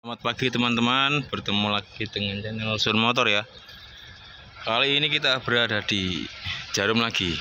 Selamat pagi teman-teman, bertemu lagi dengan channel Sun Motor ya. Kali ini kita berada di Jarum lagi.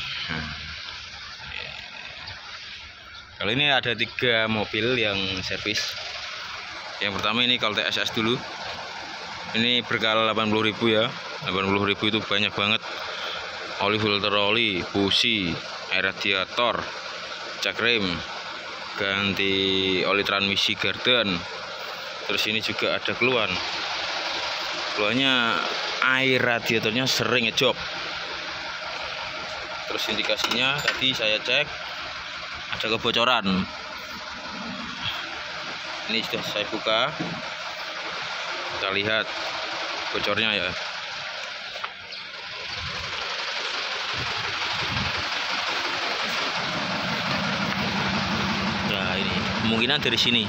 Kali ini ada 3 mobil yang servis. Yang pertama ini Colt SS dulu. Ini berkala 80.000 ya. 80.000 itu banyak banget. Oli filter oli, busi, air radiator, cek rem, ganti oli transmisi garden. Terus ini juga ada keluarnya air radiatornya sering ngejok. Terus indikasinya tadi saya cek ada kebocoran. Ini sudah saya buka, kita lihat bocornya ya. Nah ini kemungkinan dari sini.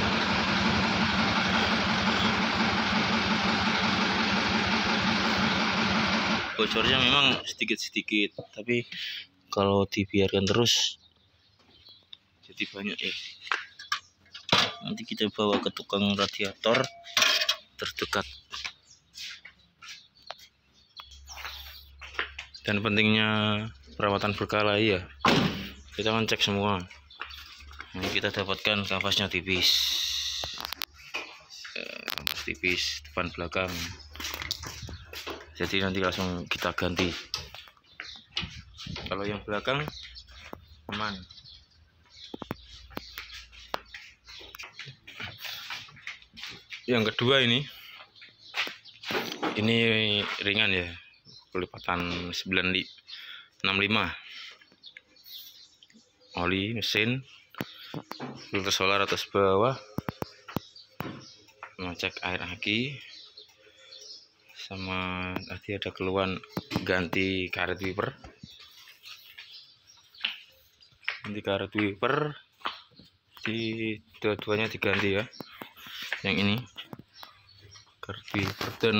Bocornya memang sedikit-sedikit, tapi kalau dibiarkan terus jadi banyak ya. Nanti kita bawa ke tukang radiator terdekat. Dan pentingnya perawatan berkala ya, kita akan cek semua. Ini kita dapatkan kampasnya tipis, kampas tipis depan belakang. Jadi nanti langsung kita ganti. Kalau yang belakang aman. Yang kedua ini ringan ya, kelipatan 965. Oli mesin, filter solar atas bawah, ngecek air aki, sama tadi ada keluhan ganti karet wiper. Di dua-duanya diganti ya. Yang ini karet wiper, dan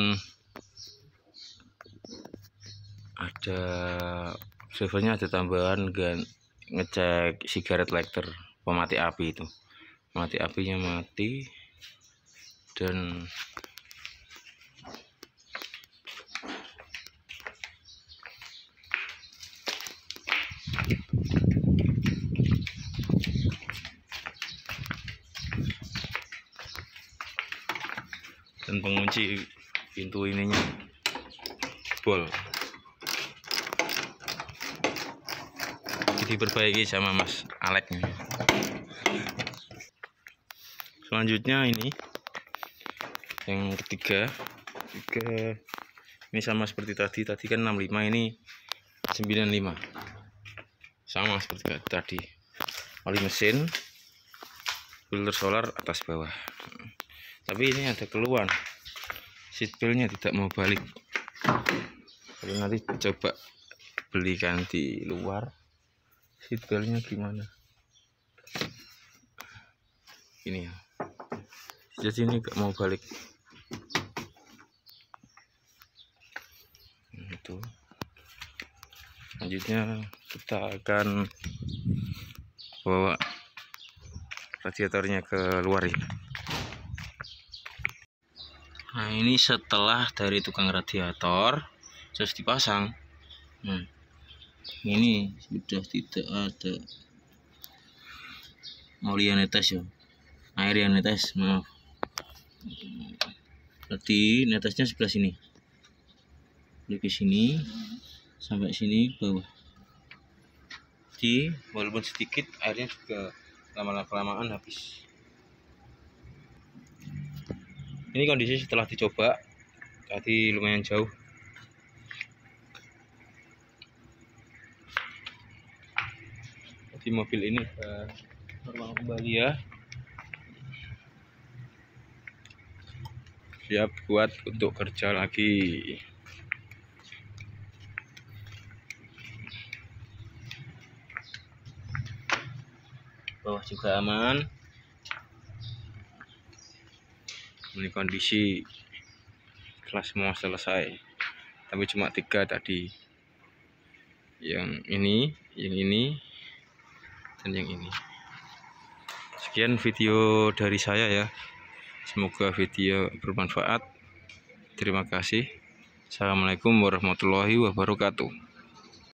ada servernya ada tambahan ngecek sigaret lighter, pemati api itu. Mati apinya mati, dan pengunci pintu ininya jebol. Diperbaiki sama Mas Alek. Selanjutnya ini yang ketiga ini sama seperti tadi kan 65, ini 95, sama seperti tadi. Oli mesin, filter solar atas bawah. Tapi ini ada keluhan, seatbeltnya tidak mau balik. Jadi nanti coba belikan di luar, seatbeltnya gimana ini ya. Jadi ini gak mau balik. Itu selanjutnya kita akan bawa radiatornya ke luar ya. Nah ini setelah dari tukang radiator terus dipasang, ini sudah tidak ada oli yang netes ya, air yang netes, maaf. Tadi netesnya sebelah sini, ke sini sampai sini bawah. Jadi walaupun sedikit, airnya juga lama-kelamaan habis. Ini kondisi setelah dicoba tadi lumayan jauh. Jadi mobil ini normal kembali ya, siap buat untuk kerja lagi. Bawah juga aman. Ini kondisi kelas semua selesai, tapi cuma 3 tadi. Yang ini, dan yang ini. Sekian video dari saya ya. Semoga video bermanfaat. Terima kasih. Assalamualaikum warahmatullahi wabarakatuh.